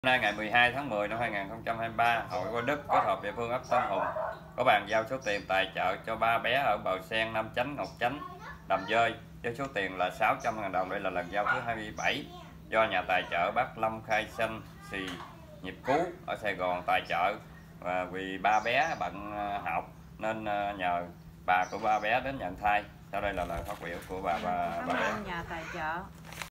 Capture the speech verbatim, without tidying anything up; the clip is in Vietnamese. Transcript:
Hôm nay ngày mười hai tháng mười năm hai nghìn không trăm hai mươi ba, Hội Qua Đức kết hợp địa phương ấp Tân Hùng có bàn giao số tiền tài trợ cho ba bé ở Bào Sen, Nam Chánh, Ngọc Chánh, Đầm Dơi với số tiền là sáu trăm ngàn đồng. Đây là lần giao thứ hai mươi bảy do nhà tài trợ bác Lâm Khai Sinh Xì Nhịp Cứu ở Sài Gòn tài trợ, và vì ba bé bận học nên nhờ bà của ba bé đến nhận thai. Sau đây là lời phát biểu của bà bà, bà bé. Nhà tài trợ.